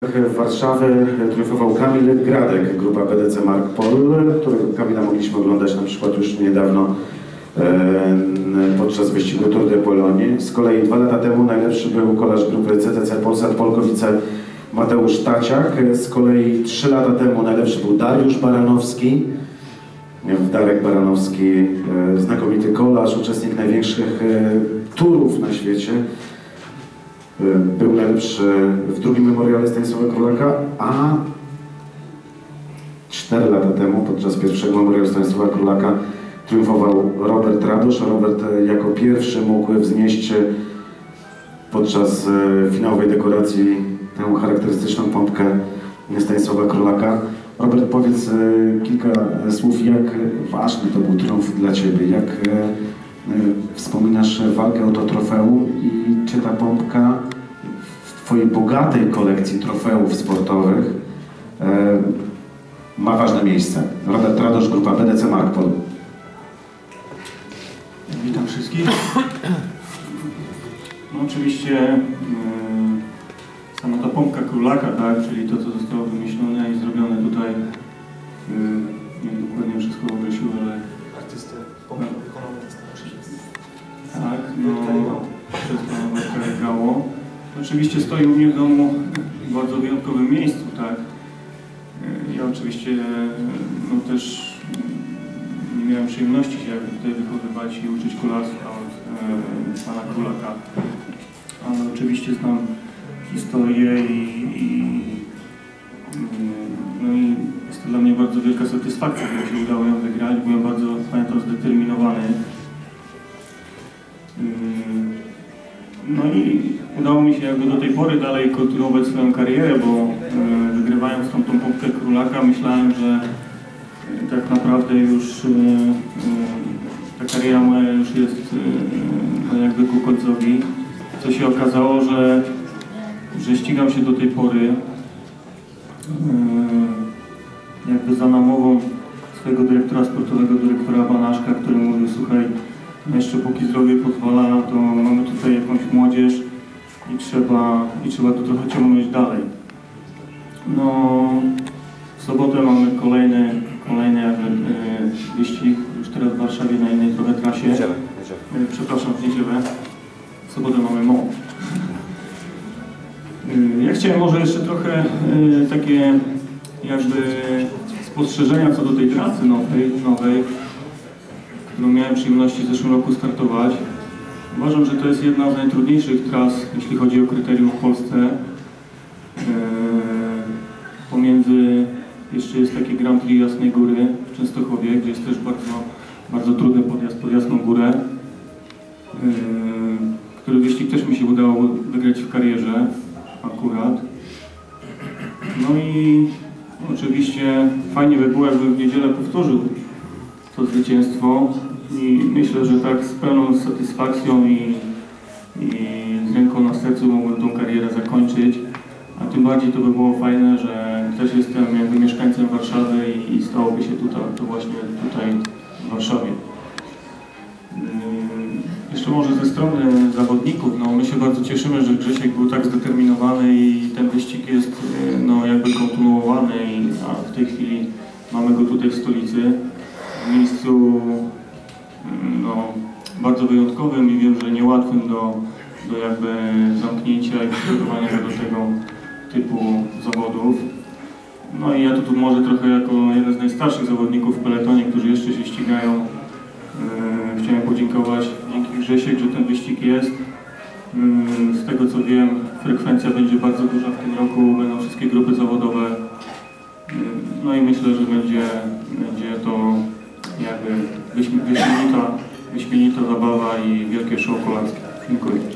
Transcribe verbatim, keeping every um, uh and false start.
W Warszawie triumfował Kamil Gradek, grupa B D C Mark Pol, którego Kamila mogliśmy oglądać na przykład już niedawno e, podczas wyścigu Tour de Pologne. Z kolei dwa lata temu najlepszy był kolarz grupy C T C Polsat Polkowice Mateusz Taciak. Z kolei trzy lata temu najlepszy był Dariusz Baranowski. Darek Baranowski, e, znakomity kolarz, uczestnik największych e, turów na świecie. Był najlepszy w drugim memoriale Stanisława Królaka, a cztery lata temu podczas pierwszego memoriału Stanisława Królaka triumfował Robert Radosz. Robert jako pierwszy mógł wznieść podczas finałowej dekoracji tę charakterystyczną pompkę Stanisława Królaka. Robert, powiedz kilka słów, jak ważny to był triumf dla Ciebie, jak wspominasz walkę o to trofeum i czy ta pompka w Twojej bogatej kolekcji trofeów sportowych e, ma ważne miejsce? Robert Radosz, grupa B D C Mark Pol. Witam wszystkich. No oczywiście y, sama ta pompka Królaka, tak, czyli to, co zostało wymyślone i zrobione tutaj, y, nie wiem dokładnie wszystko określił, ale artystę, pompkę wykonał tak, no, przez pana Wojtka Gało. Oczywiście stoi u mnie w domu w bardzo wyjątkowym miejscu, tak. Ja oczywiście no, też nie miałem przyjemności się tutaj wychowywać i uczyć kolarstwa od e, pana Królaka, ale oczywiście znam historię i, i, no i jest to dla mnie bardzo wielka satysfakcja, że mi się udało ją wygrać. Byłem bardzo, pamiętam, zdeterminowany. No i udało mi się jakby do tej pory dalej kontynuować swoją karierę, bo e, wygrywając tą, tą pompkę Królaka myślałem, że e, tak naprawdę już e, e, ta kariera moja już jest e, jakby ku końcowi. Co się okazało, że, że ścigam się do tej pory e, jakby za namową swojego dyrektora sportowego, dyrektora Banaszka, który mówił: słuchaj, jeszcze póki zdrowie pozwala, to mamy tutaj jakąś młodzież i trzeba, i trzeba to trochę ciągnąć dalej. No, w sobotę mamy kolejny, kolejny jakby, e, wyścig, już teraz w Warszawie na innej trochę trasie. Niedzielę, e, Przepraszam, w niedzielę. W sobotę mamy Mont. E, ja chciałem może jeszcze trochę e, takie jakby spostrzeżenia co do tej trasy nowej, nowej którą miałem przyjemności w zeszłym roku startować. Uważam, że to jest jedna z najtrudniejszych tras, jeśli chodzi o kryterium w Polsce. Eee, pomiędzy jeszcze jest takie Grand Prix Jasnej Góry w Częstochowie, gdzie jest też bardzo, bardzo trudny podjazd pod Jasną Górę, eee, który wyścig też mi się udało wygrać w karierze akurat. No i oczywiście fajnie by było, jakbym w niedzielę powtórzył to zwycięstwo i myślę, że tak z pełną satysfakcją i, i z ręką na sercu mógłbym tą karierę zakończyć, a tym bardziej to by było fajne, że też jestem jakby mieszkańcem Warszawy i, i stałoby się tutaj, to właśnie tutaj w Warszawie. Yy, jeszcze może ze strony zawodników, no my się bardzo cieszymy, że Grzesiek był tak zdeterminowany i ten wyścig jest yy, no jakby kontynuowany, i, a w tej chwili mamy go tutaj w stolicy. W miejscu no, bardzo wyjątkowym i wiem, że niełatwym do, do jakby zamknięcia i przygotowania do tego typu zawodów. No i ja tu, tu może trochę jako jeden z najstarszych zawodników w peletonie, którzy jeszcze się ścigają, yy, chciałem podziękować. Dzięki Grzesiek, że ten wyścig jest. Yy, z tego co wiem, frekwencja będzie bardzo duża w tym roku, będą wszystkie grupy zawodowe. Yy, no i myślę, że będzie, będzie to jakby wyśmienita, wyśmienita zabawa i wielkie show kolarskie. Dziękuję.